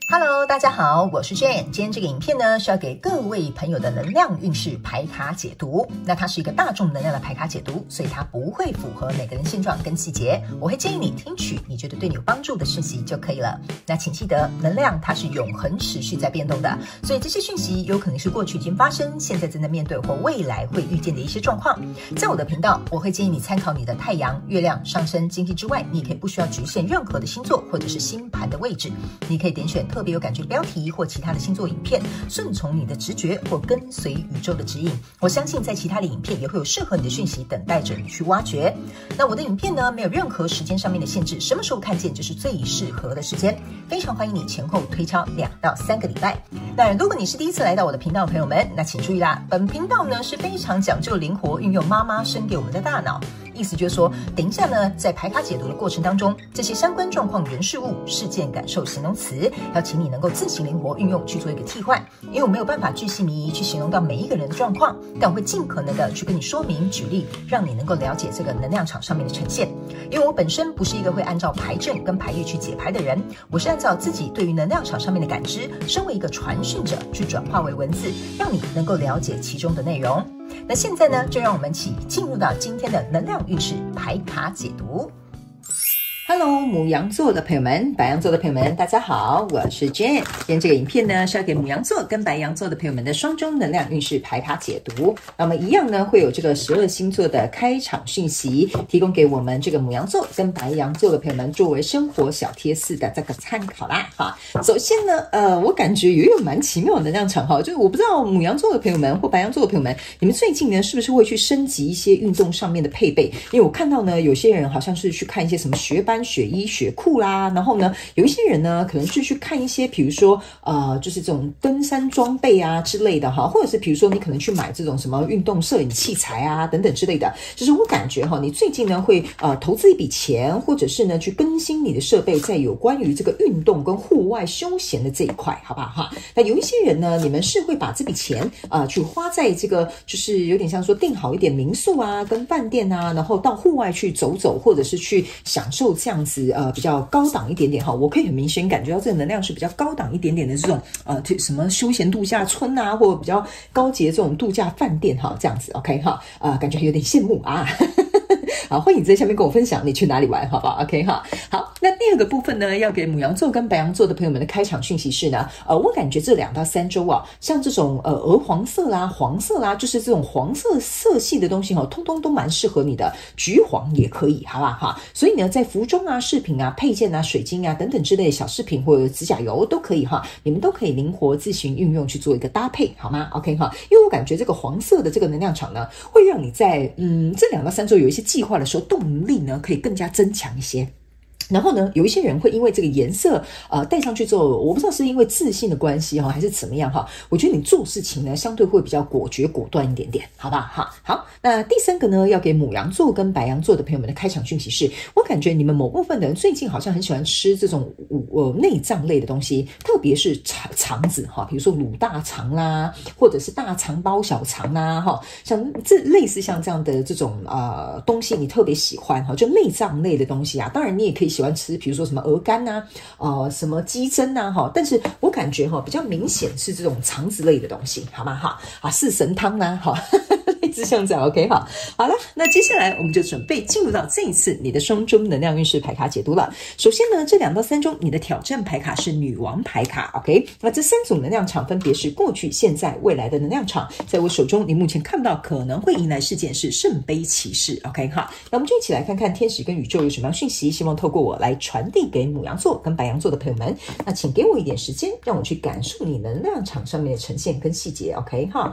Hello， 大家好，我是 Jane。今天这个影片呢是要给各位朋友的能量运势牌卡解读。那它是一个大众能量的牌卡解读，所以它不会符合每个人现状跟细节。我会建议你听取你觉得对你有帮助的讯息就可以了。那请记得，能量它是永恒持续在变动的，所以这些讯息有可能是过去已经发生，现在正在面对或未来会遇见的一些状况。在我的频道，我会建议你参考你的太阳、月亮、上升、金星之外，你也可以不需要局限任何的星座或者是星盘的位置，你可以点选特别有感觉的标题或其他的星座影片，顺从你的直觉或跟随宇宙的指引。我相信在其他的影片也会有适合你的讯息等待着你去挖掘。那我的影片呢，没有任何时间上面的限制，什么时候看见就是最适合的时间。非常欢迎你前后推敲2到3个礼拜。那如果你是第一次来到我的频道的朋友们，那请注意啦，本频道呢是非常讲究灵活运用妈妈生给我们的大脑。意思就是说，等一下呢，在牌卡解读的过程当中，这些相关状况、人事物、事件、感受、形容词，要请你能够自行灵活运用去做一个替换。因为我没有办法巨细靡遗去形容到每一个人的状况，但我会尽可能的去跟你说明、举例，让你能够了解这个能量场上面的呈现。因为我本身不是一个会按照牌阵跟牌意去解牌的人，我是按照自己对于能量场上面的感知，身为一个传讯者去转化为文字，让你能够了解其中的内容。那现在呢，就让我们一起进入到今天的能量运势牌卡解读。Hello， 牡羊座的朋友们，白羊座的朋友们，大家好，我是 Jane。今天这个影片呢是要给牡羊座跟白羊座的朋友们的双周能量运势牌卡解读。那么一样呢，会有这个12星座的开场讯息，提供给我们这个牡羊座跟白羊座的朋友们作为生活小贴士的这个参考啦。哈，首先呢，我感觉有一个蛮奇妙的能量场哈，就是我不知道牡羊座的朋友们或白羊座的朋友们，你们最近呢是不是会去升级一些运动上面的配备？因为我看到呢，有些人好像是去看一些什么学班、雪衣、雪裤啦，然后呢，有一些人呢，可能是去看一些，比如说就是这种登山装备啊之类的哈，或者是比如说你可能去买这种什么运动摄影器材啊等等之类的。就是我感觉哈，你最近呢会投资一笔钱，或者是呢去更新你的设备，在有关于这个运动跟户外休闲的这一块，好不好哈？那有一些人呢，你们是会把这笔钱去花在这个，就是有点像说订好一点民宿啊，跟饭店啊，然后到户外去走走，或者是去享受这样子比较高档一点点哈，我可以很明显感觉到这个能量是比较高档一点点的这种什么休闲度假村啊，或者比较高级的这种度假饭店哈，这样子 OK 哈，感觉有点羡慕啊。好，欢迎你在下面跟我分享你去哪里玩，好不好 ？OK 哈。好，那第二个部分呢，要给牡羊座跟白羊座的朋友们的开场讯息是呢，我感觉这2到3周啊，像这种鹅黄色啦、黄色啦，就是这种黄色色系的东西哈，通通都蛮适合你的，橘黄也可以，好不好哈？所以呢，在服装啊、饰品啊、配件啊、水晶啊等等之类的小饰品或者指甲油都可以哈，你们都可以灵活自行运用去做一个搭配，好吗 ？OK 哈，因为我感觉这个黄色的这个能量场呢，会让你在这2到3周有一些计划的时候，动力呢可以更加增强一些。然后呢，有一些人会因为这个颜色戴上去之后，我不知道是因为自信的关系还是怎么样哈，我觉得你做事情呢相对会比较果决果断一点点，好吧哈。好，那第3个呢，要给牡羊座跟白羊座的朋友们的开场讯息是，我感觉你们某部分的人最近好像很喜欢吃这种内脏类的东西，特别是肠子哈，比如说卤大肠啦，或者是大肠包小肠啦哈，像这类似像这样的这种东西，你特别喜欢哈，就内脏类的东西啊，当然你也可以喜欢吃，比如说什么鹅肝啊，什么鸡胗啊哈，但是我感觉比较明显是这种肠子类的东西，好吗哈？四神汤啦哈，类似像这样 OK 哈。好了，那接下来我们就准备进入到这一次你的双周能量运势牌卡解读了。首先呢，这2到3周你的挑战牌卡是女王牌卡 OK， 那这3种能量场分别是过去、现在、未来的能量场，在我手中你目前看不到可能会迎来事件是圣杯骑士 OK 哈。那我们就一起来看看天使跟宇宙有什么样讯息，希望透过我来传递给牡羊座跟白羊座的朋友们。那请给我一点时间，让我去感受你能量场上面的呈现跟细节 OK 哈。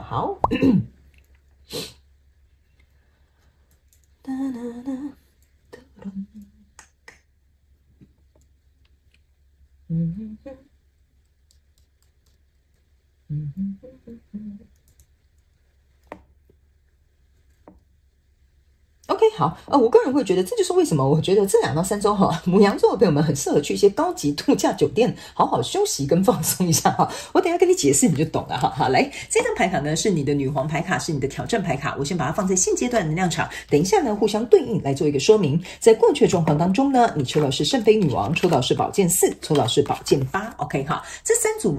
好。OK 好，我个人会觉得这就是为什么我觉得这2到3周哈，牡羊座的朋友们很适合去一些高级度假酒店，好好休息跟放松一下哈。我等一下跟你解释你就懂了哈。好，来，这张牌卡呢是你的女皇牌卡，是你的挑战牌卡，我先把它放在现阶段能量场，等一下呢互相对应来做一个说明。在过去的状况当中呢，你抽到是圣杯女王，抽到是宝剑4，抽到是宝剑8 ，OK 哈。这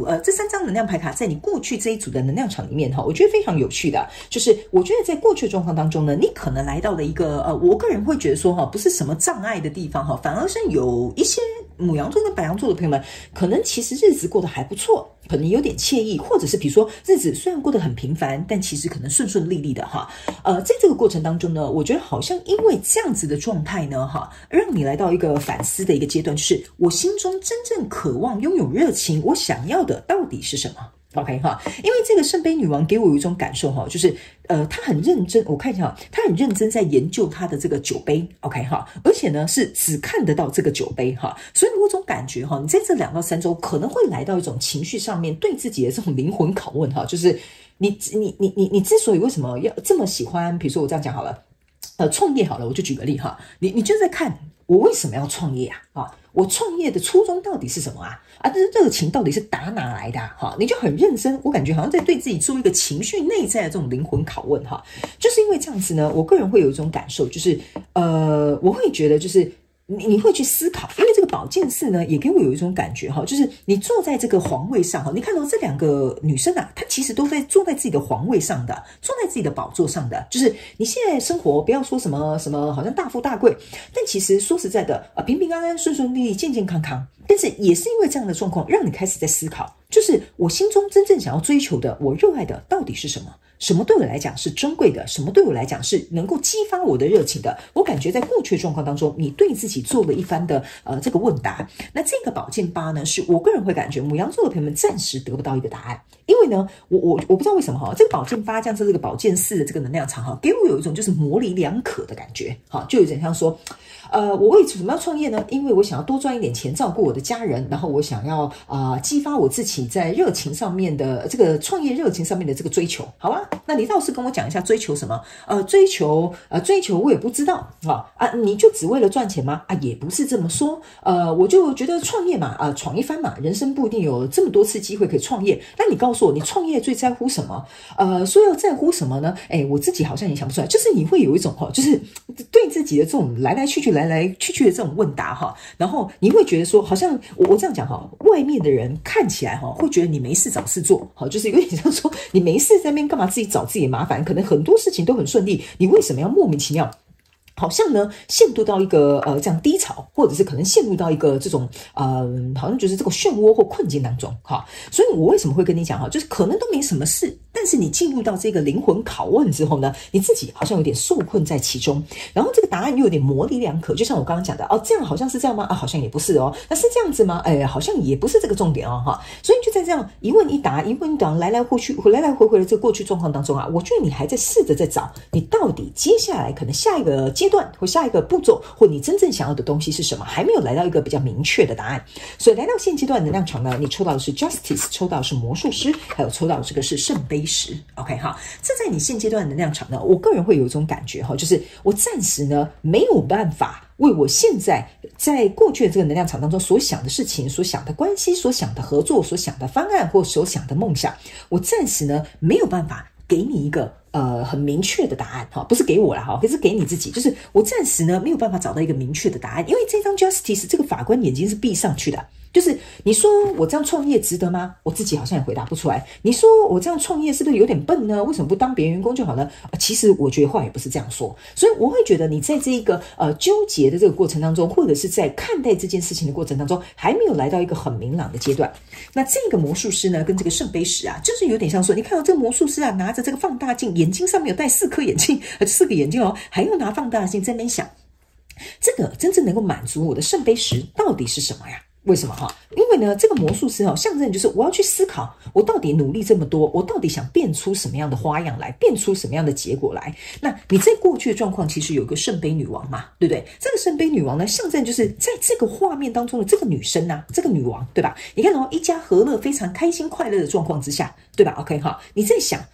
3张能量牌卡在你过去这一组的能量场里面哈，我觉得非常有趣的，就是我觉得在过去的状况当中呢，你可能来到了一个我个人会觉得说哈，不是什么障碍的地方哈，反而是有一些牡羊座跟白羊座的朋友们，可能其实日子过得还不错，可能有点惬意，或者是比如说日子虽然过得很平凡，但其实可能顺顺利利的哈。在这个过程当中呢，我觉得好像因为这样子的状态呢哈，让你来到一个反思的一个阶段，就是我心中真正渴望拥有热情，我想要的到底是什么？OK 哈，因为这个圣杯女王给我有一种感受哈，就是她很认真，我看一下，她很认真在研究她的这个酒杯 ，OK 哈，而且呢是只看得到这个酒杯哈，所以我有种感觉哈，你在这2到3周可能会来到一种情绪上面对自己的这种灵魂拷问哈，就是你之所以为什么要这么喜欢，比如说我这样讲好了，创业好了，我就举个例哈，你就在看我为什么要创业啊？我创业的初衷到底是什么啊？这热情到底是打哪来的哈？你就很认真，我感觉好像在对自己做一个情绪内在的这种灵魂拷问哈。就是因为这样子呢，我个人会有一种感受，就是我会觉得就是你会去思考，因为这个宝剑4呢，也给我有一种感觉哈，就是你坐在这个皇位上哈，你看到这2个女生啊，她其实都在坐在自己的皇位上的，坐在自己的宝座上的，就是你现在生活不要说什么好像大富大贵，但其实说实在的平平安安、顺顺利利、健健康康，但是也是因为这样的状况，让你开始在思考，就是我心中真正想要追求的，我热爱的到底是什么？什么对我来讲是珍贵的？什么对我来讲是能够激发我的热情的？我感觉在过去的状况当中，你对自己做了一番的这个问答。那这个宝剑8呢，是我个人会感觉牡羊座的朋友们暂时得不到一个答案，因为呢，我不知道为什么哈，这个宝剑8加上这个宝剑4的这个能量场哈，给我有一种就是模棱两可的感觉哈，就有点像说。我为什么要创业呢？因为我想要多赚一点钱，照顾我的家人，然后我想要激发我自己在热情上面的这个创业热情上面的这个追求，好吧？那你倒是跟我讲一下追求什么？追求我也不知道你就只为了赚钱吗？也不是这么说。我就觉得创业嘛，闯一番嘛，人生不一定有这么多次机会可以创业。那你告诉我，你创业最在乎什么？说要在乎什么呢？我自己好像也想不出来。就是你会有一种就是对自己的这种来来去去的这种问答哈，然后你会觉得说，好像我这样讲哈，外面的人看起来哈，会觉得你没事找事做，好，就是有点像说你没事在那边干嘛自己找自己的麻烦，可能很多事情都很顺利，你为什么要莫名其妙？好像呢，陷入到一个这样低潮，或者是可能陷入到一个这种好像就是这个漩涡或困境当中哈。所以我为什么会跟你讲哈，就是可能都没什么事，但是你进入到这个灵魂拷问之后呢，你自己好像有点受困在其中，然后这个答案又有点模棱两可，就像我刚刚讲的这样好像是这样吗？好像也不是哦。那是这样子吗？好像也不是这个重点哦哈。所以就在这样一问一答、一问一答来来回回的这个过去状况当中啊，我觉得你还在试着在找你到底接下来可能下一个阶段或下一个步骤，或你真正想要的东西是什么，还没有来到一个比较明确的答案。所以来到现阶段能量场呢，你抽到的是 Justice， 抽到的是魔术师，还有抽到的这个是圣杯10。OK 哈，这在你现阶段的能量场呢，我个人会有一种感觉哈，就是我暂时呢没有办法为我现在在过去的这个能量场当中所想的事情、所想的关系、所想的合作、所想的方案或所想的梦想，我暂时呢没有办法给你一个很明确的答案哈，不是给我啦哈，可是给你自己，就是我暂时呢没有办法找到一个明确的答案，因为这张 Justice 这个法官眼睛是闭上去的。就是你说我这样创业值得吗？我自己好像也回答不出来。你说我这样创业是不是有点笨呢？为什么不当别人员工就好呢？其实我觉得话也不是这样说。所以我会觉得你在这一个纠结的这个过程当中，或者是在看待这件事情的过程当中，还没有来到一个很明朗的阶段。那这个魔术师呢，跟这个圣杯10啊，就是有点像说，你看到这个魔术师啊，拿着这个放大镜，眼睛上面有戴4颗眼镜，4个眼睛哦，还要拿放大镜在那边想，这个真正能够满足我的圣杯10到底是什么呀？为什么哈？因为呢，这个魔术师象征就是我要去思考，我到底努力这么多，我到底想变出什么样的花样来，变出什么样的结果来？那你在过去的状况，其实有个圣杯女王嘛，对不对？这个圣杯女王呢，象征就是在这个画面当中的这个女生啊，这个女王，对吧？你看一家和乐、非常开心、快乐的状况之下，对吧 ？OK 哈，你在想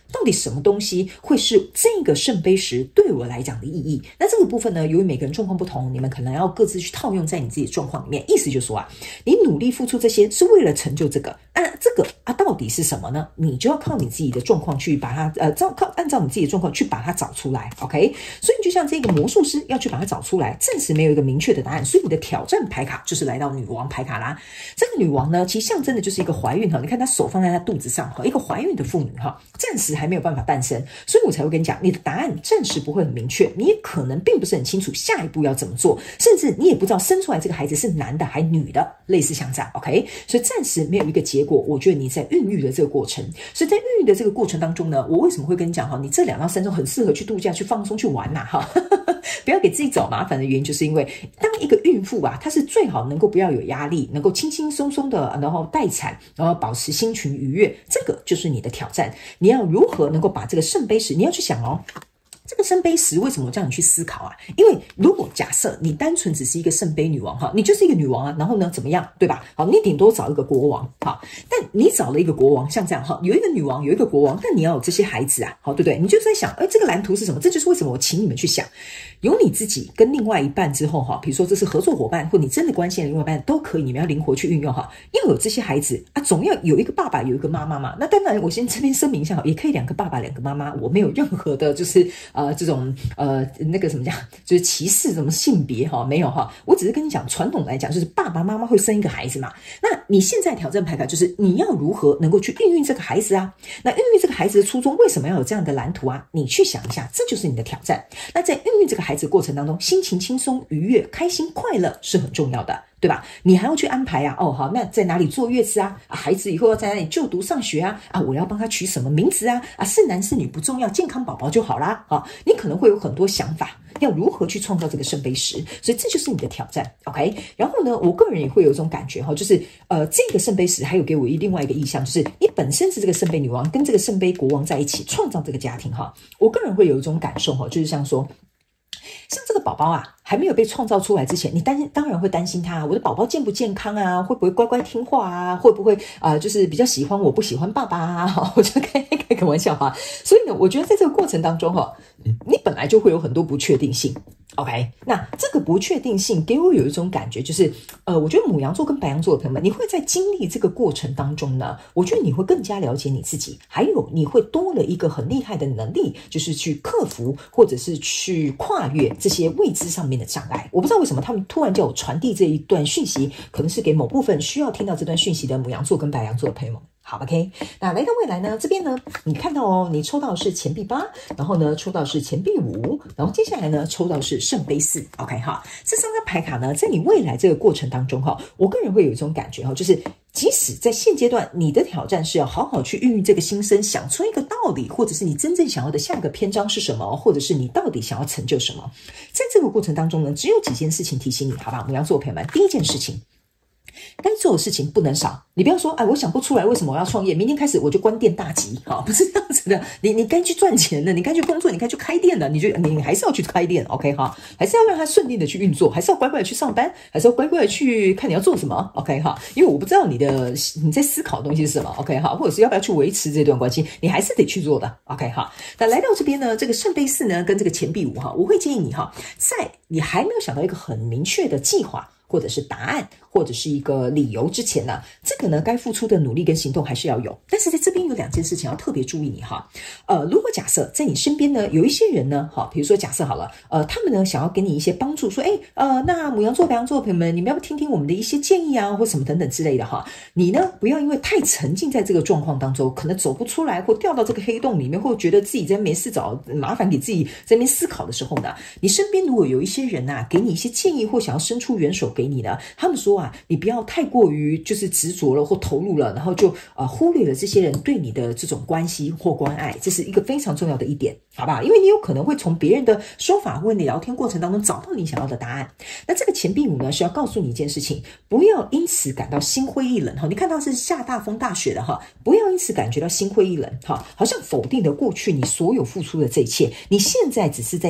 到底什么东西会是这个圣杯十对我来讲的意义？那这个部分呢，由于每个人状况不同，你们可能要各自去套用在你自己的状况里面。意思就是说啊，你努力付出这些是为了成就这个，这个到底是什么呢？你就要靠你自己的状况去把它按照你自己的状况去把它找出来 ，OK？ 所以就像这个魔术师要去把它找出来，暂时没有一个明确的答案，所以你的挑战牌卡就是来到女王牌卡啦。这个女王呢，其实象征的就是一个怀孕哈，你看她手放在她肚子上哈，一个怀孕的妇女哈，暂时还没有办法诞生，所以我才会跟你讲，你的答案暂时不会很明确，你也可能并不是很清楚下一步要怎么做，甚至你也不知道生出来这个孩子是男的还女的，类似像这样 ，OK？ 所以暂时没有一个结果，我觉得你在孕育的这个过程，所以在孕育的这个过程当中呢，我为什么会跟你讲哈，你这2到3周很适合去度假、去放松、去玩呐哈，不要给自己找麻烦的原因，就是因为当一个孕妇啊，她是最好能够不要有压力，能够轻轻松松的，然后待产，然后保持心情愉悦，这个就是你的挑战。你要如何能够把这个圣杯十，你要去想哦。这个圣杯十为什么叫你去思考啊？因为如果假设你单纯只是一个圣杯女王哈，你就是一个女王啊，然后呢怎么样，对吧？好，你顶多找一个国王，好，但你找了一个国王，像这样哈，有一个女王，有一个国王，但你要有这些孩子啊，好，对不对？你就在想，这个蓝图是什么？这就是为什么我请你们去想，有你自己跟另外一半之后哈，比如说这是合作伙伴，或你真的关心的另外一半都可以，你们要灵活去运用哈。要有这些孩子啊，总要有一个爸爸，有一个妈妈嘛。那当然，我先这边声明一下，也可以2个爸爸2个妈妈，我没有任何的就是这种那个什么讲，就是歧视什么性别哈，没有哈。我只是跟你讲，传统来讲就是爸爸妈妈会生一个孩子嘛。那你现在挑战牌卡就是你要如何能够去孕育这个孩子啊？那孕育这个孩子的初衷为什么要有这样的蓝图啊？你去想一下，这就是你的挑战。那在孕育这个孩子的过程当中，心情轻松、愉悦、开心、快乐是很重要的。对吧？你还要去安排啊，好，那在哪里坐月子啊？孩子以后要在哪里就读上学啊？我要帮他取什么名字啊？是男是女不重要，健康宝宝就好啦。你可能会有很多想法，要如何去创造这个圣杯十，所以这就是你的挑战 ，OK？ 然后呢，我个人也会有一种感觉哈，就是这个圣杯十还有给我另外一个意象，就是你本身是这个圣杯女王跟这个圣杯国王在一起创造这个家庭哈，我个人会有一种感受哈，就是像说。像这个宝宝啊，还没有被创造出来之前，你当然会担心他，我的宝宝健不健康啊？会不会乖乖听话啊？会不会就是比较喜欢我不喜欢爸爸啊？我就开个玩笑哈。所以呢，我觉得在这个过程当中哈，你本来就会有很多不确定性。OK， 那这个不确定性给我有一种感觉，就是我觉得牡羊座跟白羊座的朋友们，你会在经历这个过程当中呢，我觉得你会更加了解你自己，还有你会多了一个很厉害的能力，就是去克服或者是去跨越这些未知上面的障碍。我不知道为什么他们突然叫我传递这一段讯息，可能是给某部分需要听到这段讯息的牡羊座跟白羊座的朋友们。好 ，OK， 那来到未来呢，这边呢，你看到哦，你抽到的是钱币8，然后呢，抽到是钱币5，然后接下来呢，抽到是圣杯4 ，OK 哈，这3张牌卡呢，在你未来这个过程当中哈，我个人会有一种感觉哈，就是即使在现阶段，你的挑战是要好好去孕育这个新生，想出一个道理，或者是你真正想要的下一个篇章是什么，或者是你到底想要成就什么，在这个过程当中呢，只有几件事情提醒你，好吧，牡羊座朋友们，第一件事情。该做的事情不能少，你不要说，我想不出来为什么我要创业，明天开始我就关店大吉，不是这样子的。你该去赚钱的，你该去工作，你该去开店的，你还是要去开店 ，OK 哈，还是要让它顺利的去运作，还是要乖乖的去上班，还是要乖乖的去看你要做什么 ，OK 哈，因为我不知道你在思考的东西是什么 ，OK 哈，或者是要不要去维持这段关系，你还是得去做的 ，OK 哈。那来到这边呢，这个圣杯4呢跟这个钱币5哈，我会建议你哈，在你还没有想到一个很明确的计划。或者是答案，或者是一个理由之前呢，这个呢该付出的努力跟行动还是要有。但是在这边有2件事情要特别注意你哈。如果假设在你身边呢有一些人呢，比如说假设好了，他们呢想要给你一些帮助，说，那牡羊座、白羊座的朋友们，你们要不要听听我们的一些建议啊，或什么等等之类的哈。你呢不要因为太沉浸在这个状况当中，可能走不出来，或掉到这个黑洞里面，或觉得自己在没事找麻烦给自己在那边思考的时候呢，你身边如果有一些人啊，给你一些建议或想要伸出援手给你的，他们说啊，你不要太过于就是执着了或投入了，然后就忽略了这些人对你的这种关系或关爱，这是一个非常重要的一点，好不好？因为你有可能会从别人的说法或你聊天过程当中找到你想要的答案。那这个钱币5呢，是要告诉你一件事情，不要因此感到心灰意冷哈。你看到是下大风大雪的哈，不要因此感觉到心灰意冷哈，好像否定了过去你所有付出的这一切。你现在只是在想，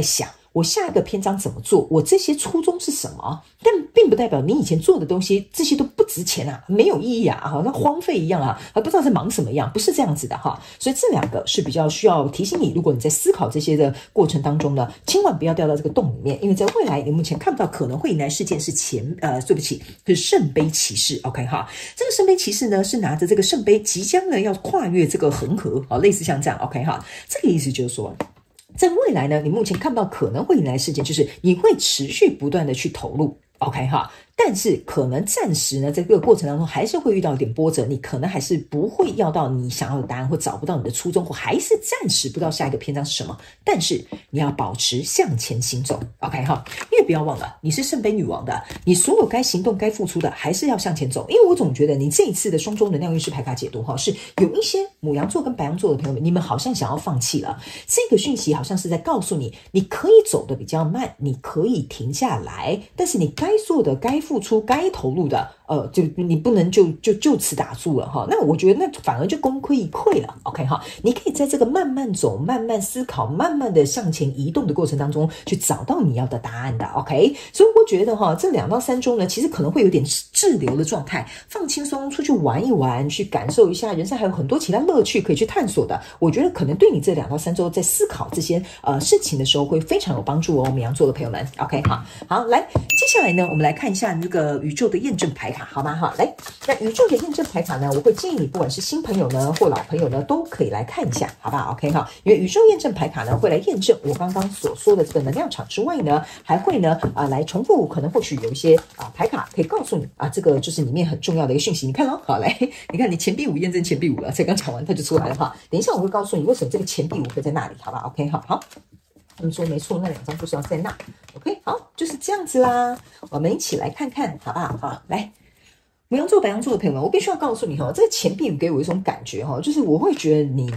我下一个篇章怎么做，我这些初衷是什么，但并不代表你以前做的东西这些都不值钱啊，没有意义啊，好像荒废一样啊，还不知道在忙什么样，不是这样子的哈。所以这两个是比较需要提醒你，如果你在思考这些的过程当中呢，千万不要掉到这个洞里面，因为在未来你目前看不到可能会迎来事件是对不起，是圣杯骑士 ，OK 哈，这个圣杯骑士呢是拿着这个圣杯即将呢要跨越这个恒河，好，类似像这样 ，OK 哈，这个意思就是说。在未来呢，你目前看不到可能会迎来的事件，就是你会持续不断的去投入 ，OK 哈，但是可能暂时呢，在这个过程当中还是会遇到一点波折，你可能还是不会要到你想要的答案，或找不到你的初衷，或还是暂时不知道下一个篇章是什么。但是你要保持向前行走 ，OK 哈，因为不要忘了，你是圣杯女王的，你所有该行动、该付出的，还是要向前走。因为我总觉得你这一次的双周能量运势牌卡解读哈，是有一些牡羊座跟白羊座的朋友们，你们好像想要放弃了。这个讯息好像是在告诉你，你可以走得比较慢，你可以停下来，但是你该做的、该付出、该投入的，就你不能就此打住了哈。那我觉得那反而就功亏一篑了 ，OK 哈。你可以在这个慢慢走、慢慢思考、慢慢的向前移动的过程当中，去找到你要的答案的 ，OK。所以我觉得哈，这2到3周呢，其实可能会有点滞留的状态，放轻松，出去玩一玩，去感受一下人生还有很多其他乐趣可以去探索的。我觉得可能对你这2到3周在思考这些事情的时候会非常有帮助哦，牡羊座的朋友们 ，OK 好，来，接下来呢，我们来看一下这个宇宙的验证牌卡，好吗？哈，来，那宇宙的验证牌卡呢，我会建议你不管是新朋友呢或老朋友呢，都可以来看一下，好不好 ？OK 哈，因为宇宙验证牌卡呢会来验证我刚刚所说的这个能量场之外呢，还会呢来重复，可能或许有一些牌卡可以告诉你这个就是里面很重要的一个讯息。你看咯，好来，你看你钱币5验证钱币5了，才刚讲完它就出来了哈。等一下我会告诉你为什么这个钱币5会在那里，好吧 ？OK 好。他们说没错，那2张就是要在那 ，OK， 好，就是这样子啦。我们一起来看看，好不好？好，来，牡羊座、白羊座的朋友们，我必须要告诉你哈，这个钱币5给我一种感觉哈，就是我会觉得你。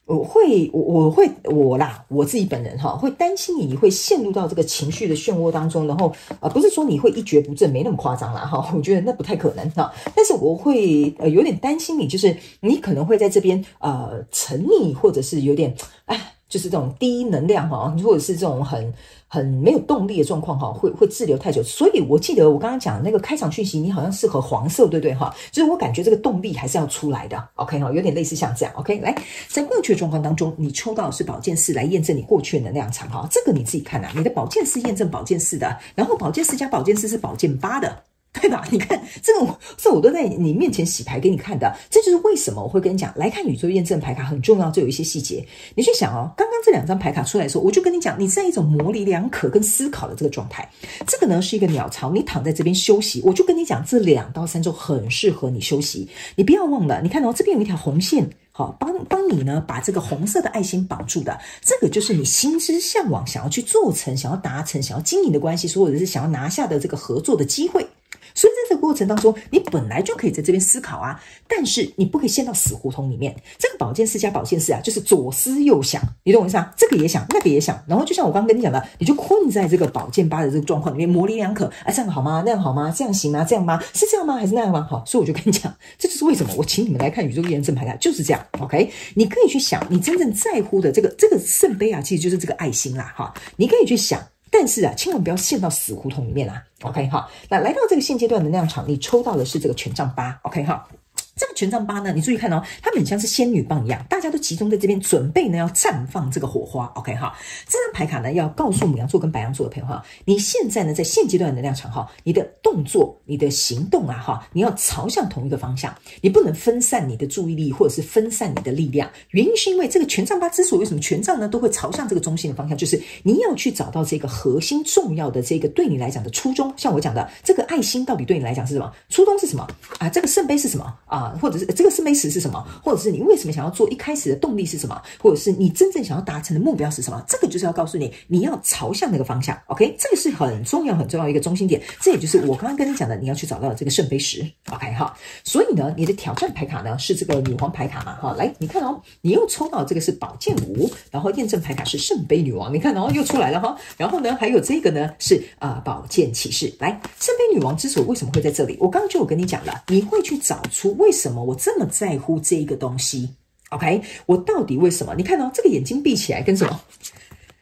我自己本人哈，会担心你会陷入到这个情绪的漩涡当中，然后不是说你会一蹶不振，没那么夸张啦哈，我觉得那不太可能哈，但是我会有点担心你，就是你可能会在这边沉溺，或者是有点就是这种低能量哈，或者是这种很没有动力的状况哈，会滞留太久。所以我记得我刚刚讲那个开场讯息，你好像适合黄色，对不对哈？就是我感觉这个动力还是要出来的 ，OK 哈，有点类似像这样 ，OK。来，在过去的状况当中，你抽到的是宝剑4来验证你过去的能量场哈，这个你自己看你的宝剑4验证宝剑4的，然后宝剑4加宝剑4是宝剑8的。对吧？你看这我都在你面前洗牌给你看的，这就是为什么我会跟你讲来看宇宙验证牌卡很重要，就有一些细节。你去想哦，刚刚这2张牌卡出来的时候，我就跟你讲，你在一种模棱两可跟思考的这个状态。这个呢是一个鸟巢，你躺在这边休息，我就跟你讲，这2到3周很适合你休息。你不要忘了，你看这边有一条红线。好，帮你呢把这个红色的爱心绑住的，这个就是你心之向往，想要去做成、想要达成、想要经营的关系，或者是想要拿下的这个合作的机会。所以在这个过程当中，你本来就可以在这边思考但是你不可以陷到死胡同里面。这个宝剑4加宝剑4就是左思右想，你懂我意思这个也想，那个也想，然后就像我刚刚跟你讲的，你就困在这个宝剑8的这个状况里面，模棱两可这样好吗？那样好吗？这样行吗？这样吗？是这样吗？还是那样吗？好，所以我就跟你讲，这就是为什么我请你们来看宇宙验证牌卡，就是这样 ，OK？ 你可以去想，你真正在乎的这个圣杯其实就是这个爱心啦，哈，你可以去想。但是千万不要陷到死胡同里面OK 哈。那来到这个现阶段的能量场，你抽到的是这个权杖8 ，OK 哈。这个权杖8呢，你注意看它很像是仙女棒一样，大家都集中在这边，准备呢要绽放这个火花 ，OK 哈。这张牌卡呢要告诉牡羊座跟白羊座的朋友你现在呢在现阶段的能量场你的动作、你的行动你要朝向同一个方向，你不能分散你的注意力或者是分散你的力量。原因是因为这个权杖8之所以为什么权杖呢都会朝向这个中心的方向，就是你要去找到这个核心重要的这个对你来讲的初衷。像我讲的，这个爱心到底对你来讲是什么？初衷是什么这个圣杯是什么或者是这个圣杯石是什么，或者是你为什么想要做，一开始的动力是什么，或者是你真正想要达成的目标是什么，这个就是要告诉你，你要朝向那个方向 OK， 这个是很重要很重要一个中心点，这也就是我刚刚跟你讲的，你要去找到这个圣杯石 OK 哈。所以呢，你的挑战牌卡呢是这个女皇牌卡嘛来，你看你又抽到这个是宝剑5，然后验证牌卡是圣杯女王，你看又出来了然后呢还有这个呢是宝剑骑士。来，圣杯女王之所以为什么会在这里，我刚刚就有跟你讲了，你会去找出为什么我这么在乎这一个东西 OK， 我到底为什么？你看这个眼睛闭起来跟什么？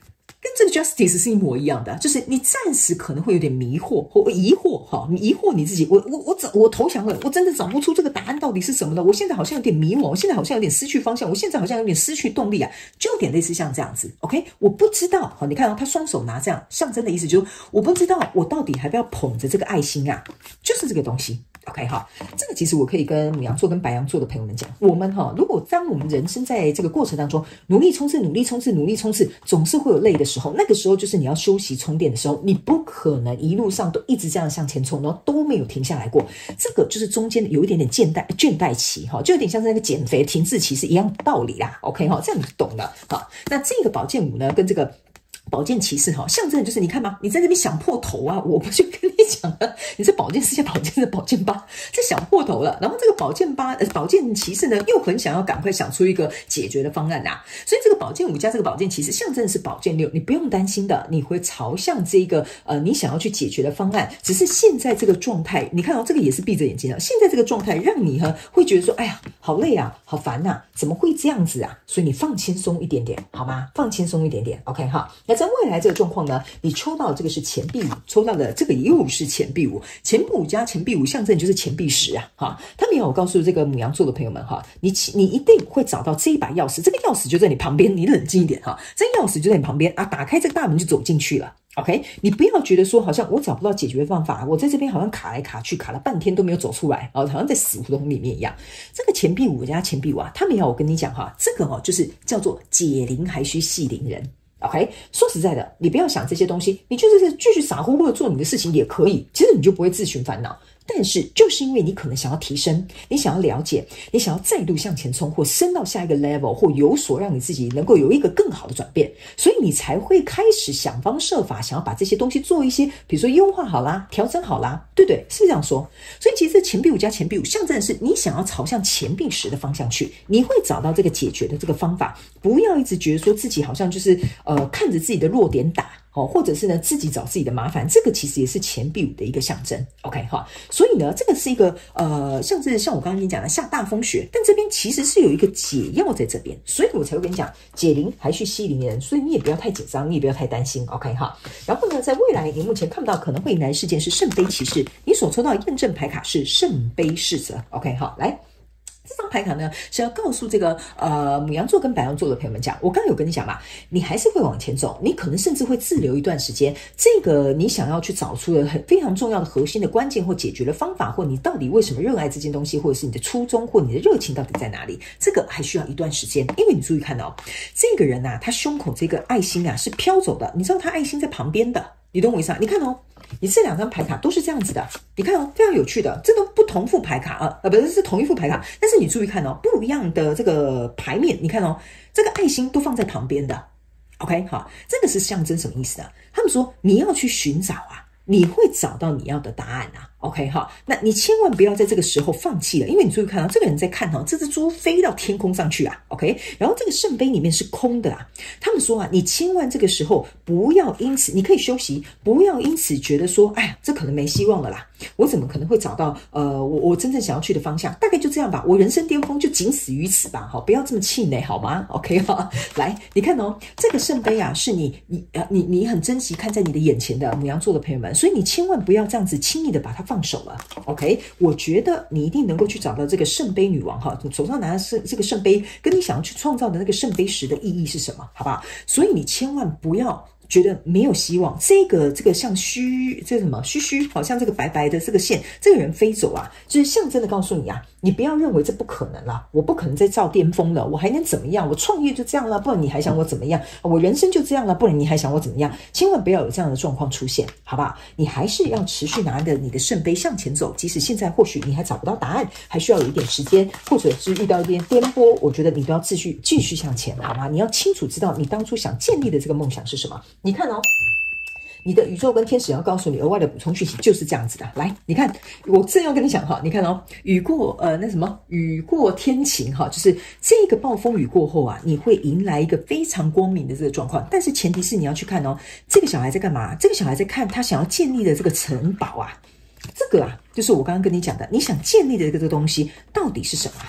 跟这个 justice 是一模一样的，就是你暂时可能会有点迷惑或疑惑哈，疑惑你自己，我投降了，我真的找不出这个答案到底是什么了，我现在好像有点迷惘，我现在好像有点失去方向，我现在好像有点失去动力啊，就有点类似像这样子 ，OK， 我不知道，好，你看他双手拿这样象征的意思就是我不知道我到底还不要捧着这个爱心啊，就是这个东西。OK 哈，这个其实我可以跟牡羊座跟白羊座的朋友们讲，我们哈，如果当我们人生在这个过程当中努力冲刺，总是会有累的时候，那个时候就是你要休息充电的时候，你不可能一路上都一直这样向前冲，然后都没有停下来过，这个就是中间有一点点倦怠期哈，就有点像是那个减肥停滞期是一样的道理啦。OK 哈，这样你懂了哈。那这个宝剑五呢，跟这个宝剑骑士哈，象征的就是你看嘛，你在这边想破头啊，我不就跟你讲了，你这宝剑四加宝剑的宝剑8，这想破头了。然后这个宝剑骑士呢，又很想要赶快想出一个解决的方案啊，所以这个宝剑5加这个宝剑骑士象征的是宝剑6，你不用担心的，你会朝向这个你想要去解决的方案。只是现在这个状态，你看到这个也是闭着眼睛的，现在这个状态让你会觉得说，哎呀，好累啊，好烦啊，怎么会这样子啊？所以你放轻松一点点，好吗？放轻松一点点 ，OK 哈。那在未来这个状况呢，你抽到这个是钱币5，抽到的这个又是钱币5，钱币5加钱币5象征就是钱币10啊，哈。他没有告诉这个牡羊座的朋友们哈，你一定会找到这一把钥匙，这个钥匙就在你旁边，你冷静一点哈，这钥匙就在你旁边啊，打开这个大门就走进去了。OK， 你不要觉得说好像我找不到解决方法，我在这边好像卡来卡去，卡了半天都没有走出来，好像在死胡同里面一样。这个钱币5加钱币5啊，他们要我跟你讲哈，这个就是叫做解铃还须系铃人。OK， 说实在的，你不要想这些东西，你就是继续傻乎乎的做你的事情也可以，其实你就不会自寻烦恼。但是就是因为你可能想要提升，你想要了解，你想要再度向前冲，或升到下一个 level， 或有所让你自己能够有一个更好的转变，所以你才会开始想方设法想要把这些东西做一些，比如说优化好啦，调整好啦，对不对？是不是这样说？所以其实钱币5加钱币5象征的是你想要朝向钱币10的方向去，你会找到这个解决的这个方法，不要一直觉得说自己好像就是看着自己的弱点打。或者是呢自己找自己的麻烦，这个其实也是钱币5的一个象征 ，OK 哈，所以呢这个是一个像我刚刚跟你讲的下大风雪，但这边其实是有一个解药在这边，所以我才会跟你讲解铃还须系铃人，所以你也不要太紧张，你也不要太担心 ，OK 哈。然后呢，在未来你目前看不到可能会迎来的事件是圣杯骑士，你所抽到的验证牌卡是圣杯侍者 ，OK 好，来。这张牌卡呢是要告诉这个牡羊座跟白羊座的朋友们讲，我刚刚有跟你讲嘛，你还是会往前走，你可能甚至会滞留一段时间，这个你想要去找出的非常重要的核心的关键或解决的方法，或你到底为什么热爱这件东西，或者是你的初衷或你的热情到底在哪里，这个还需要一段时间。因为你注意看哦，这个人啊，他胸口这个爱心啊是飘走的，你知道他爱心在旁边的，你懂我意思啊？你看哦，你这两张牌卡都是这样子的，你看哦，非常有趣的，这都不同副牌卡不是同一副牌卡，但是你注意看哦，不一样的这个牌面，你看哦，这个爱心都放在旁边的 ，OK 好，这个是象征什么意思呢？他们说你要去寻找啊，你会找到你要的答案啊。OK 哈，那你千万不要在这个时候放弃了，因为你注意看到这个人在看这只猪飞到天空上去啊 ，OK， 然后这个圣杯里面是空的啊。他们说啊，你千万这个时候不要因此，你可以休息，不要因此觉得说，哎呀，这可能没希望了啦，我怎么可能会找到我真正想要去的方向？大概就这样吧，我人生巅峰就仅此于此吧，好，不要这么气馁好吗 ？OK 哈，来，你看哦，这个圣杯啊，是你很珍惜看在你的眼前的牡羊座的朋友们，所以你千万不要这样子轻易的把它放手了 ，OK？ 我觉得你一定能够去找到这个圣杯女王哈，手上拿的这个圣杯，跟你想要去创造的那个圣杯10的意义是什么？好不好？所以你千万不要觉得没有希望，这个像这什么虚，好像这个白白的这个线，这个人飞走啊，就是象征的告诉你啊，你不要认为这不可能啦，我不可能再造巅峰了，我还能怎么样？我创业就这样了，不然你还想我怎么样？我人生就这样了，不然你还想我怎么样？千万不要有这样的状况出现，好不好？你还是要持续拿着你的圣杯向前走，即使现在或许你还找不到答案，还需要有一点时间，或者是遇到一点颠簸，我觉得你都要继续向前，好吗？你要清楚知道你当初想建立的这个梦想是什么。你看哦，你的宇宙跟天使要告诉你额外的补充讯息就是这样子的。来，你看，我正要跟你讲哈，你看哦，雨过天晴哈，就是这个暴风雨过后啊，你会迎来一个非常光明的这个状况。但是前提是你要去看哦，这个小孩在干嘛？这个小孩在看他想要建立的这个城堡啊，这个啊，就是我刚刚跟你讲的，你想建立的这个东西到底是什么？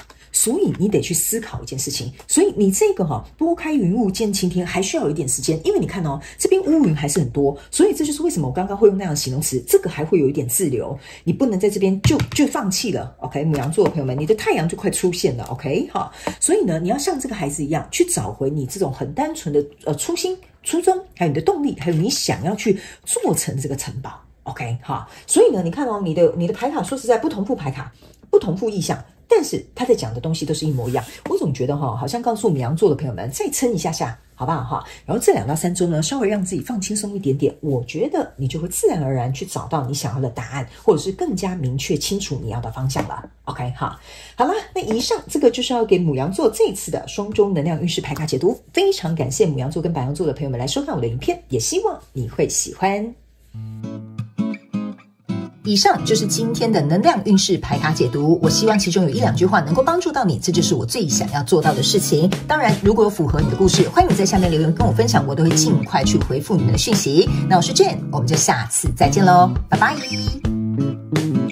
所以你得去思考一件事情。所以你这个拨开云雾见青天还需要有一点时间，因为你看这边乌云还是很多，所以这就是为什么我刚刚会用那样的形容词，这个还会有一点滞留，你不能在这边就放弃了。OK， 牡羊座的朋友们，你的太阳就快出现了。OK， 所以呢，你要像这个孩子一样，去找回你这种很单纯的初心、初衷，还有你的动力，还有你想要去做成这个城堡。OK， 所以呢，你看你的牌卡，说实在，不同副牌卡，不同副意象，但是他在讲的东西都是一模一样。我总觉得好像告诉牡羊座的朋友们，再撑一下下，好不好然后这2到3周呢，稍微让自己放轻松一点点，我觉得你就会自然而然去找到你想要的答案，或者是更加明确清楚你要的方向了。OK， 好了，那以上这个就是要给牡羊座这一次的双周能量运势牌卡解读。非常感谢牡羊座跟白羊座的朋友们来收看我的影片，也希望你会喜欢。 以上就是今天的能量运势牌卡解读，我希望其中有1-2句话能够帮助到你，这就是我最想要做到的事情。当然，如果有符合你的故事，欢迎你在下面留言跟我分享，我都会尽快去回复你们的讯息。那我是 Jane， 我们就下次再见咯，拜拜。